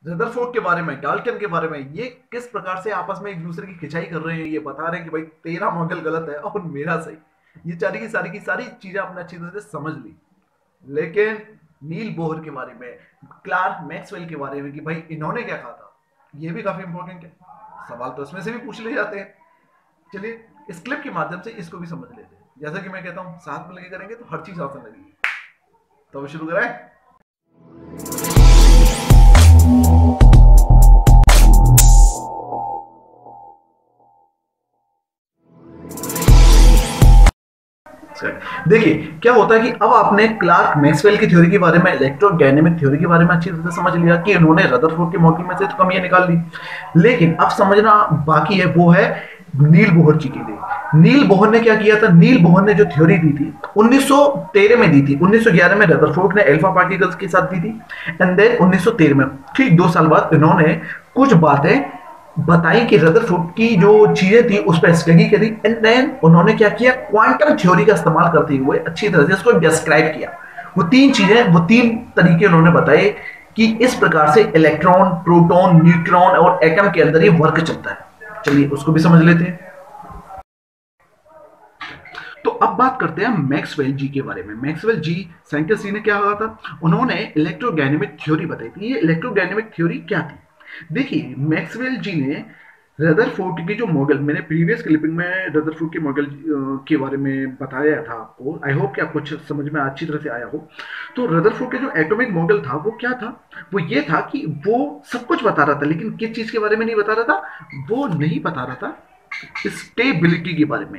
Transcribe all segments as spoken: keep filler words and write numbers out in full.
Rutherford के बारे में, डाल्टन के बारे में, ये किस प्रकार से आपस में एक दूसरे की खिंचाई कर रहे हैं, ये बता रहे हैं कि भाई तेरा मॉडल गलत है और मेरा सही। ये सारी की सारी की सारी चीजें आपने अच्छी तरह से समझ ली। लेकिन नील बोहर के बारे में, क्लार्क मैक्सवेल के बारे में कि भाई इन्होंने क्या कहा था, ये भी काफी इंपॉर्टेंट है। सवाल तो इसमें से भी पूछ ले जाते हैं। चलिए इस क्लिप के माध्यम से इसको भी समझ लेते हैं। जैसा कि मैं कहता हूं साथ में लेके करेंगे तो हर चीज आसान लगेगी। तो अब शुरू करें। देखिए क्या होता है कि अब आपने क्लार्क मैक्सवेल की थ्योरी के बारे में, इलेक्ट्रोडायनेमिक थ्योरी के बारे में अच्छी तरह से समझ लिया कि उन्होंने रदरफोर्ड के मॉडल में से तो कमियां निकाल ली। लेकिन अब समझना बाकी है वो है नील बोहर जी की थी। नील बोहर ने क्या किया था? नील बोहर ने जो थ्योरी दी थी उन्नीस सौ तेरह में दी थी। उन्नीस सौ ग्यारह में रदरफोर्ड ने अल्फा पार्टिकल्स के साथ दी थी एंड देन उन्नीस सौ तेरह में ठीक दो साल बाद इन्होंने कुछ बातें बताई कि रदरफोर्ड की जो चीजें थी उस पर स्टडी करी एंड देन उन्होंने क्या किया, क्वांटम थ्योरी का इस्तेमाल करते हुए अच्छी तरह से इसको डिस्क्राइब किया। वो तीन चीजें, वो तीन तरीके उन्होंने बताए कि इस प्रकार से इलेक्ट्रॉन, प्रोटॉन, न्यूट्रॉन और एटम के अंदर ये वर्क चलता है। चलिए उसको भी समझ लेते हैं। तो अब बात करते हैं मैक्सवेल जी के बारे में। मैक्सवेल जी साइंटिस्ट जी ने क्या कहा था? उन्होंने इलेक्ट्रोडायनेमिक थ्योरी बताई थी। ये इलेक्ट्रोडायनेमिक थ्योरी क्या थी? देखिए मैक्सवेल जी ने रदरफोर्ड की जो मॉडल, मैंने प्रीवियस क्लिपिंग में रदरफोर्ड के मॉडल के बारे में बताया था आपको, आई होप कि आपको समझ में अच्छी तरह से आया हो। तो रदरफोर्ड के जो एटॉमिक मॉडल था वो क्या था? वो ये था कि वो सब कुछ बता रहा था लेकिन किस चीज के बारे में नहीं बता रहा था? वो नहीं बता रहा था स्टेबिलिटी के बारे में।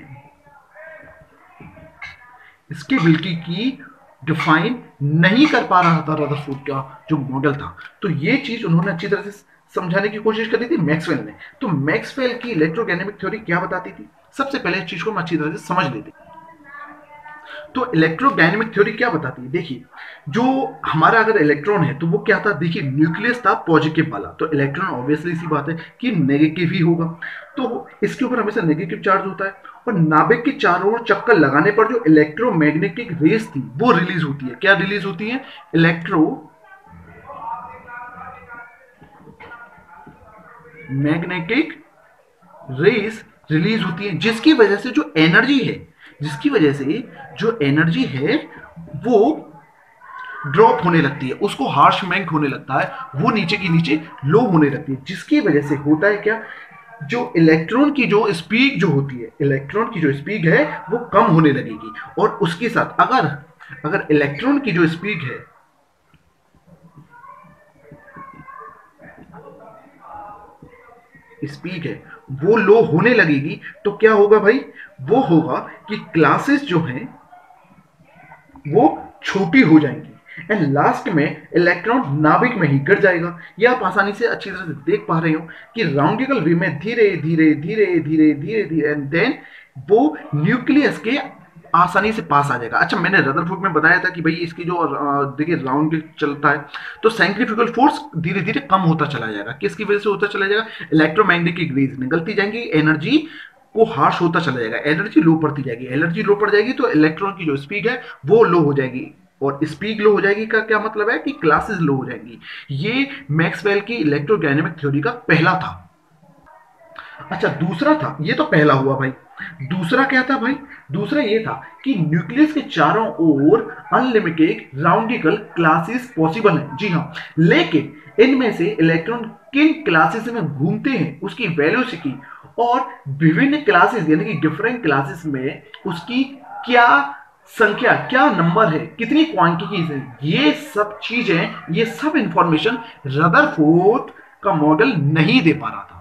स्टेबिलिटी की डिफाइन नहीं कर पा रहा था रदरफोर्ड का जो मॉडल था। तो ये चीज उन्होंने अच्छी तरह से समझाने की कोशिश करी थी मैक्सवेल ने। तो मैक्सवेल की इलेक्ट्रोडायनेमिक थ्योरी क्या बताती थी? सबसे पहले इस चीज को हम अच्छी तरह से समझ लेते हैं। तो इलेक्ट्रोडायनेमिक थ्योरी क्या बताती है? देखिए जो हमारा अगर इलेक्ट्रॉन है तो वो क्या था? देखिए न्यूक्लियस था पॉजिटिव वाला, तो इलेक्ट्रॉन ऑब्वियसली सी बात है कि नेगेटिव ही होगा। तो इसके ऊपर हमेशा नेगेटिव चार्ज होता है और नाभिक के चारों ओर चक्कर लगाने पर जो इलेक्ट्रोमैग्नेटिक रेस थी वो रिलीज होती है। क्या रिलीज होती है? इलेक्ट्रो मैग्नेटिक रेस रिलीज होती है, जिसकी वजह से जो एनर्जी है जिसकी वजह से जो एनर्जी है वो ड्रॉप होने लगती है, उसको हार्शमेंट होने लगता है, वो नीचे की नीचे लो होने लगती है। जिसकी वजह से होता है क्या? जो इलेक्ट्रॉन की जो स्पीड जो होती है, इलेक्ट्रॉन की जो स्पीड है वो कम होने लगेगी। और उसके साथ अगर अगर इलेक्ट्रॉन की जो स्पीड है स्पीड है वो लो होने लगेगी तो क्या होगा भाई? वो होगा कि क्लासेस जो हैं वो छोटी हो जाएंगी एंड लास्ट में इलेक्ट्रॉन नाभिक में ही गिर जाएगा। ये आप आसानी से अच्छी तरह से देख पा रहे हो कि राउंडिकल वे में धीरे धीरे धीरे धीरे धीरे धीरे एंड देन वो न्यूक्लियस के आसानी से पास आ जाएगा। अच्छा मैंने रदरफोर्ड में बताया था कि भाई इसकी जो देखिए राउंड चलता है तो सेंट्रीफ्यूगल फोर्स धीरे धीरे कम होता चला जाएगा। किसकी वजह से होता चला जाएगा? इलेक्ट्रोमैग्नेटिक रेज निकलती जाएंगी, एनर्जी को हार्श होता चला जाएगा, एनर्जी लो पड़ती जाएगी। एनर्जी लो पड़ जाएगी तो इलेक्ट्रॉन की जो स्पीड है वो लो हो जाएगी और स्पीड लो हो जाएगी का क्या मतलब है? कि क्लासेस लो हो जाएंगी। ये मैक्सवेल की इलेक्ट्रोडायनेमिक थ्योरी का पहला था। अच्छा दूसरा था, ये तो पहला हुआ भाई। दूसरा क्या था भाई? दूसरा ये था कि न्यूक्लियस के चारों ओर अनलिमिटेड राउंडिकल क्लासेस पॉसिबल है। जी हाँ, लेकिन इनमें से इलेक्ट्रॉन किन क्लासेस में घूमते हैं उसकी वेलोसिटी और विभिन्न क्लासेस यानी कि डिफरेंट क्लासेस में उसकी क्या संख्या, क्या नंबर है, कितनी क्वांटिटीज है, ये सब चीजें, ये सब इंफॉर्मेशन रदरफोर्ड का मॉडल नहीं दे पा रहा था।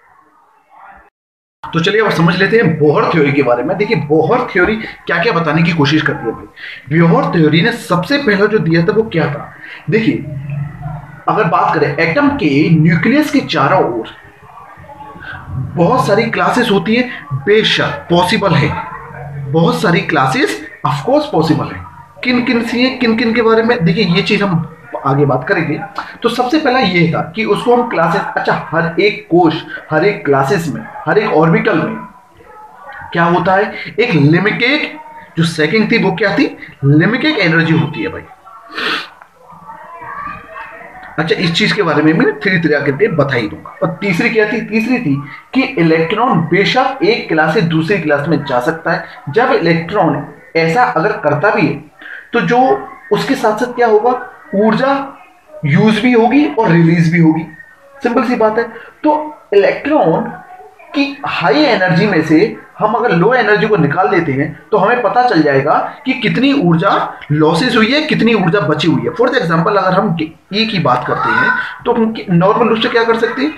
तो चलिए अब समझ लेते हैं बोहर थ्योरी के बारे में। देखिए बोहर थ्योरी क्या क्या बताने की कोशिश करती है भाई। बोहर थ्योरी ने सबसे पहला जो दिया था वो क्या था? देखिए अगर बात करें एटम के न्यूक्लियस के चारों ओर बहुत सारी क्लासेस होती है, बेशक पॉसिबल है, बहुत सारी क्लासेस ऑफ कोर्स पॉसिबल है। किन किन सी किन किन के बारे में देखिए ये चीज हम आगे बात करेंगे। तो सबसे पहला ये था कि उसको हम क्लासेस, अच्छा हर एक कोश, हर एक क्लासेस में, हर एक ऑर्बिटल में क्या होता है? एक लिमिटेड जो सेकंड थी वो क्या थी? लिमिटेड एनर्जी होती है भाई। अच्छा, इस चीज के बारे में मैं थ्री थ्री करके बता ही दूंगा। और तीसरी क्या थी? तीसरी थी कि इलेक्ट्रॉन बेशक एक क्लास से दूसरी क्लास में जा सकता है। जब इलेक्ट्रॉन ऐसा अगर करता भी है तो जो उसके साथ साथ क्या होगा, ऊर्जा यूज भी होगी और रिलीज भी होगी। सिंपल सी बात है। तो इलेक्ट्रॉन की हाई एनर्जी में से हम अगर लो एनर्जी को निकाल देते हैं तो हमें पता चल जाएगा कि कितनी ऊर्जा लॉसेस हुई है, कितनी ऊर्जा बची हुई है। फॉर एग्जांपल अगर हम ई की बात करते हैं तो हम नॉर्मल रूप से क्या कर सकते हैं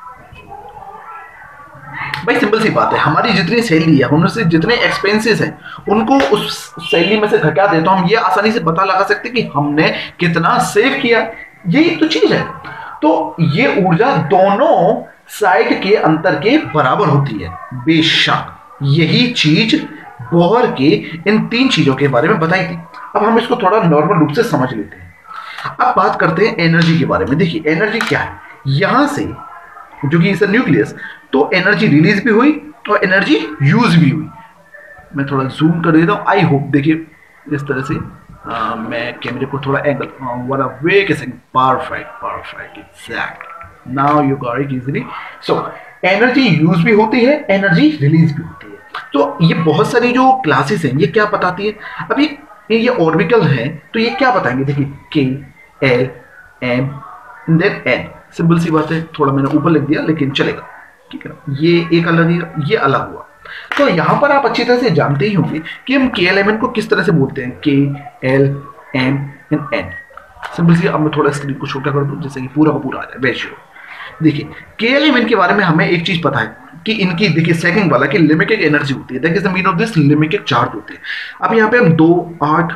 भाई? सिंपल सी बात है, हमारी जितनी सैलरी है, उनसे जितने एक्सपेंसेस हैं उनको उस सैलरी में से घटा दे तो हम ये आसानी से पता लगा सकते हैं कि हमने कितना सेव किया। यही तो चीज है। तो ये ऊर्जा दोनों साइड के अंतर के बराबर होती है बेशक। यही चीज बोहर के इन तीन चीजों के बारे में बताई थी। अब हम इसको थोड़ा नॉर्मल रूप से समझ लेते हैं। अब बात करते हैं एनर्जी के बारे में। देखिए एनर्जी क्या है, यहां से जो कि इस न्यूक्लियस, तो एनर्जी रिलीज भी हुई और एनर्जी यूज भी हुई। मैं थोड़ा जूम कर देता हूं, आई होप देखिए इस तरह से आ, मैं कैमरे को थोड़ा एंगल वन वे के second, perfect perfect exact, now you got it easily. So energy use भी होती है, एनर्जी रिलीज भी होती है। तो ये बहुत सारी जो क्लासेस हैं ये क्या बताती है? अभी ये ऑर्बिटल है तो ये क्या बताएंगे? देखिए K L M then N, simple सी बात है। थोड़ा मैंने ऊपर लिख दिया लेकिन चलेगा, ठीक है। ये एक अलग है, ये अलग हुआ। तो यहां पर आप अच्छी तरह से जानते ही होंगे कि हम के एलिमेंट को किस तरह से बोलते हैं, K L M and N. Simple सी, अब मैं थोड़ा स्क्रीन को छोटा कर दूं जिससे कि पूरा का पूरा आ जाए रेशियो। देखिए के एलिमेंट के बारे में हमें एक चीज पता है कि इनकी, देखिए सेकंड वाला कि लिमिटेड एनर्जी होती है, that is the mean of this, limited charge होते हैं। अब यहाँ पे हम दो आठ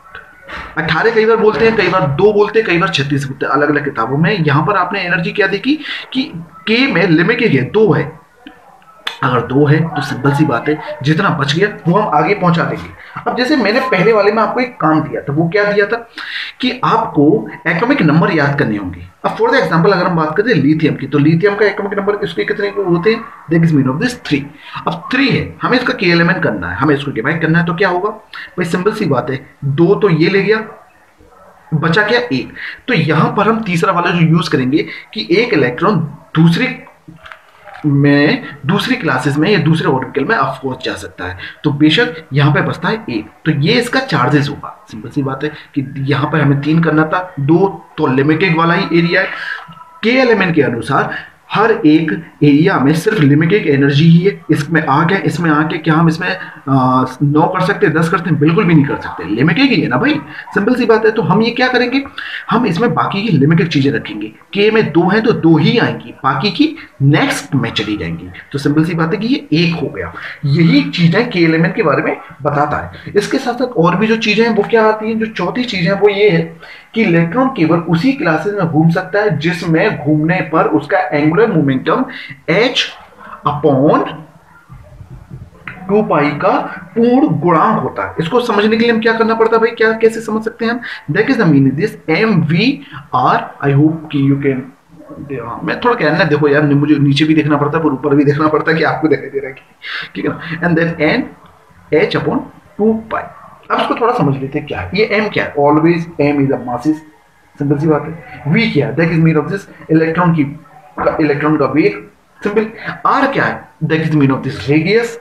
अठारह कई बार बोलते हैं, कई बार दो बोलते हैं, कई बार छत्तीस बोलते हैं अलग अलग किताबों में। यहां पर आपने एनर्जी क्या देखी कि के में लिमिटेड है, दो है। अगर दो है तो सिंपल सी बात है जितना बच गया वो हम आगे पहुंचा देंगे। अब जैसे मैंने पहले वाले में आपको एक काम दिया था, वो क्या दिया था कि आपको एटॉमिक नंबर याद करने होंगे। अब फॉर एग्जांपल अगर हम बात करते हैं लिथियम की, तो लिथियम का एटॉमिक नंबर इसके कितने होते हैं? That is mean of this three. अब थ्री है, हमें इसका के एलिमेंट करना है, हमें इसको डिवाइड करना है, तो क्या होगा भाई? सिंपल सी बात है, दो तो ये ले गया, बचा क्या? एक। तो यहां पर हम तीसरा वाला जो यूज करेंगे कि एक इलेक्ट्रॉन दूसरी में दूसरी क्लासेस में या दूसरे ऑर्बिटल में ऑफ कोर्स जा सकता है, तो बेशक यहां पे बचता है एक। तो ये इसका चार्जेस होगा। सिंपल सी बात है कि यहां पर हमें तीन करना था, दो तो लिमिटेड वाला ही एरिया है। के एलिमेंट के अनुसार हर एक एरिया में सिर्फ लिमिटेड एनर्जी ही है। इसमें आ गया, इसमें आके क्या हम इसमें नौ कर सकते हैं, दस करते हैं? बिल्कुल भी नहीं कर सकते, लिमिटेड ही है ना भाई, सिंपल सी बात है। तो हम ये क्या करेंगे, हम इसमें बाकी की लिमिटेड चीजें रखेंगे। के में दो हैं तो दो ही आएंगी, बाकी की नेक्स्ट में चली जाएंगी। तो सिंपल सी बात है कि ये एक हो गया। यही चीजें के एलिमेंट के बारे में बताता है। इसके साथ साथ और भी जो चीजें हैं वो क्या आती हैं? जो चौथी चीज है वो ये है कि इलेक्ट्रॉन केवल उसी क्लासेस में घूम सकता है जिसमें घूमने पर उसका angular momentum h upon two pi का पूर्ण गुणांक होता है। इसको समझने के लिए हम क्या करना पड़ता है भाई? क्या कैसे समझ सकते हैं हम? That is the meaning this M V R. I hope कि यू कैन, मैं थोड़ा कहना, देखो यार मुझे नीचे भी देखना पड़ता है पर ऊपर भी देखना पड़ता है कि आपको दिखाई दे रहा है, ठीक है ना। And then N H upon two pi. अब इसको थोड़ा समझ लेते हैं क्या है ये एम। क्या है? Always M is a masses, simple सी बात है। वी क्या है? That is mean of this electron की इलेक्ट्रॉन का वेग, सिंपल। आर क्या है? That is mean of this radius.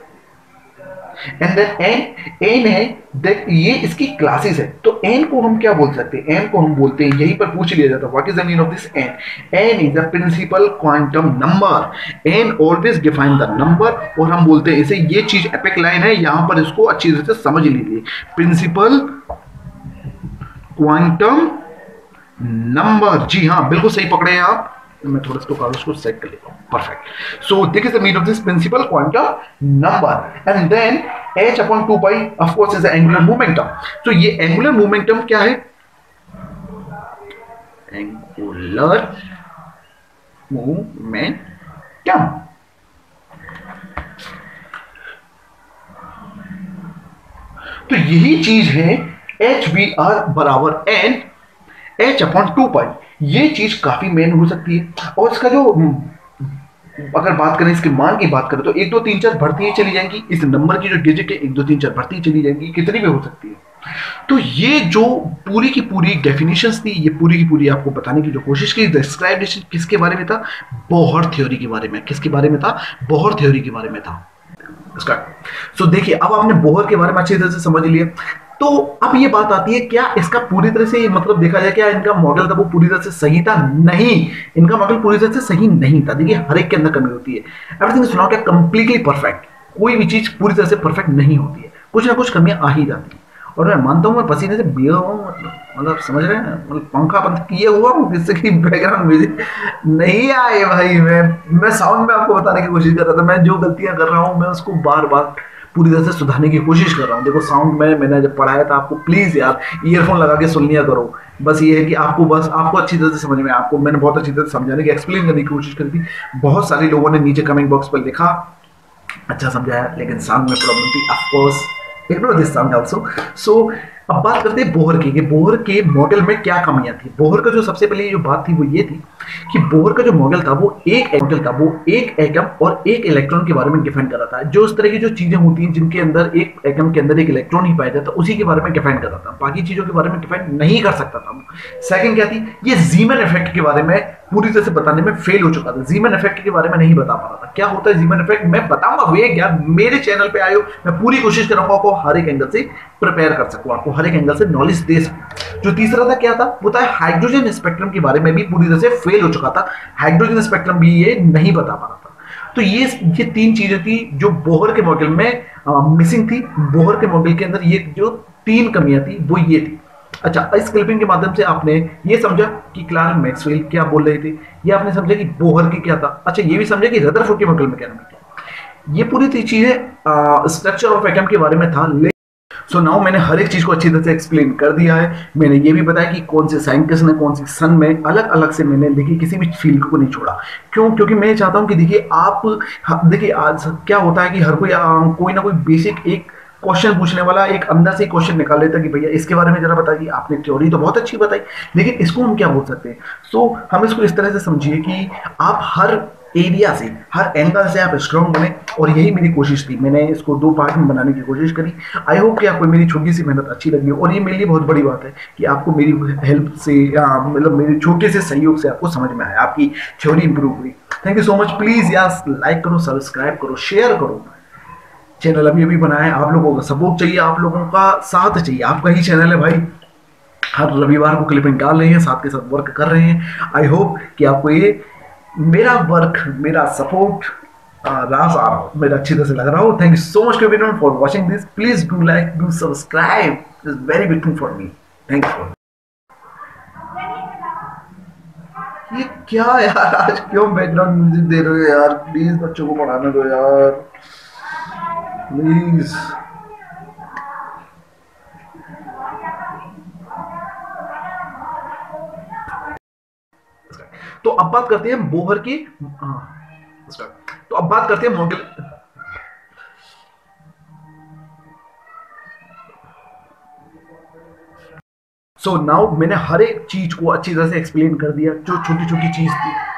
And then N, N है दैट ये इसकी क्लासेस है। तो एन को हम क्या बोल सकते हैं? एन को हम बोलते हैं, यहीं पर पूछ लिया जाता है what is the mean of this N. N is the principal quantum number. N always define the number, और हम बोलते हैं इसे, ये चीज एपिक लाइन है, यहां पर इसको अच्छी तरह से समझ लीजिए। प्रिंसिपल क्वांटम नंबर, जी हाँ बिल्कुल सही पकड़े हैं आप। मैं थोड़ा इसको कागज को सेट कर लेता हूं, perfect. So this is the mean of this principal quantum number. And then h upon two pi of course is angular momentum. तो ये एंगुलर मोमेंटम क्या है? Angular momentum. तो यही चीज है एच बी आर बराबर N H upon two pi. ये चीज काफी मेन हो सकती है। और इसका जो, अगर बात करें इसके मान की बात करें तो एक दो तीन चार बढ़ती ही चली जाएंगी। इस नंबर की जो डिजिट है एक दो तीन चार बढ़ती ही चली जाएंगी, कितनी भी हो सकती है। तो ये जो पूरी की पूरी डेफिनेशंस थी, ये पूरी की पूरी आपको बताने की जो कोशिश की, डिस्क्राइबेशन किसके बारे में था? बोहर थ्योरी के बारे में। किसके बारे में था? बोहर थ्योरी के बारे में था। स्टार्ट। सो देखिए, अब आपने बोहर के बारे में अच्छी तरह से समझ लिया, तो अब ये बात आती है, क्या इसका पूरी तरह से मतलब देखा जाए, क्या इनका मॉडल था वो पूरी तरह से सही था? नहीं, इनका मॉडल पूरी तरह से सही नहीं था। देखिए, हर एक के अंदर कमी होती है। Everything is not completely perfect. कोई भी चीज पूरी तरह से परफेक्ट नहीं होती है, कुछ ना कुछ कमियां आ ही जाती है। और मैं मानता हूँ, मैं पसीने से भीगा हूँ, मतलब मतलब समझ रहे हैं, मतलब पंखा बंद किए हुआ हूँ जिससे कि बैकग्राउंड म्यूजिक नहीं आए भाई। मैं मैं साउंड में आपको बताने की कोशिश कर रहा था, मैं जो गलतियां कर रहा हूँ मैं उसको बार बार पूरी तरह से सुधारने की कोशिश कर रहा हूँ। देखो, साउंड में मैंने जब पढ़ाया था आपको, प्लीज यार ईयरफोन लगा के सुन लिया करो। बस ये है कि आपको बस आपको अच्छी तरह से समझ में, आपको मैंने बहुत अच्छी तरह से समझाने की, एक्सप्लेन करने की कोशिश करी थी। बहुत सारे लोगों ने नीचे कमेंट बॉक्स पर लिखा, अच्छा समझाया, लेकिन साउंड में प्रॉब्लम थी। Of course ignore this sound also. So अब बात करते हैं बोहर की, कि बोहर के मॉडल में क्या कमियां थी। बोहर का जो सबसे पहले जो बात थी वो ये थी कि बोहर का जो मॉडल था वो एक मॉडल था, वो एक एटम और एक इलेक्ट्रॉन के बारे में डिफाइन कर रहा था। जो इस तरह की जो चीजें होती हैं जिनके अंदर एक एटम के अंदर एक इलेक्ट्रॉन ही पाया जाता, उसी के बारे में डिफाइन कर रहा था, बाकी चीजों के बारे में डिफाइन नहीं कर सकता था। सेकंड क्या थी, ये जीमन इफेक्ट के बारे में पूरी तरह से बताने में फेल हो चुका था। जीमन इफेक्ट के बारे में नहीं बता पा रहा था। क्या होता है जीमन इफेक्ट, मैं बताऊंगा। वे यार, मेरे चैनल पे आयो, मैं पूरी कोशिश करूंगा आपको हर एक एंगल से प्रिपेयर कर सकूं, आपको हर एक एंगल से नॉलेज दे सकूं। जो तीसरा था क्या था, वो था हाइड्रोजन स्पेक्ट्रम के बारे में भी पूरी तरह से फेल हो चुका था। हाइड्रोजन स्पेक्ट्रम भी ये नहीं बता पा रहा था। तो ये ये तीन चीजें थी जो बोहर के मॉडल में मिसिंग थी। बोहर के मॉडल के अंदर ये जो तीन कमियां थी वो ये थी। अच्छा, इस क्लिपिंग के माध्यम से आपने ये समझा कि क्लार्क मैक्सवेल क्या बोल रहे थे, ये आपने समझा कि बोहर की क्या था। अच्छा, ये भी समझा कि रदरफोर्ड के मॉडल में क्या था। ये पूरी चीजें स्ट्रक्चर ऑफ एटम के बारे में था। सो नाउ मैंने हर एक चीज को अच्छी तरह से एक्सप्लेन कर दिया है। मैंने ये भी बताया कि कौन से साइंटिस्ट ने कौन सी सन में अलग अलग से, मैंने देखिए किसी भी फील्ड को नहीं छोड़ा। क्यों? क्योंकि मैं चाहता हूं कि देखिए आप, देखिए आज क्या होता है कि हर कोई कोई ना कोई बेसिक एक क्वेश्चन पूछने वाला एक अंदर से क्वेश्चन निकाल लेता कि भैया इसके बारे में जरा बताइए। आपने थ्योरी तो बहुत अच्छी बताई, लेकिन इसको हम क्या बोल सकते हैं। सो हम इसको इस तरह से समझिए कि आप हर एरिया से, हर एंगल से आप स्ट्रॉन्ग बने, और यही मेरी कोशिश थी। मैंने इसको दो पार्ट में बनाने की कोशिश करी। आई होप कि आपको मेरी छोटी सी मेहनत अच्छी लगी, और ये मेरे लिए बहुत बड़ी बात है कि आपको मेरी हेल्प से, मतलब मेरे छोटे से सहयोग से आपको समझ में आया, आपकी थ्योरी इंप्रूव हुई। Thank you so much. Please यार लाइक करो, सब्सक्राइब करो, शेयर करो। चैनल अभी अभी बनाया है, आप लोगों का सपोर्ट चाहिए, आप लोगों का साथ चाहिए। आपका ही चैनल है भाई, हर रविवार को क्लिपिंग डाल रहे हैं, साथ के साथ वर्क कर रहे हैं। आई होप कि आपको ये मेरा वर्क, मेरा सपोर्ट रास आ रहा हो, मेरा अच्छी तरह से लग रहा हो। Thank you so much everyone for watching this. Please do like, do subscribe, it's very big thing for me. Thank you. ये क्या यार, आज क्यों बैकग्राउंड म्यूजिक दे रहे हो यार? प्लीज बच्चों को पढ़ाने दो यार, प्लीज। तो अब बात करते हैं बोहर की। तो अब बात करते हैं मॉडल। सो नाउ मैंने हर एक चीज को अच्छी तरह से एक्सप्लेन कर दिया, जो छोटी छोटी चीज थी।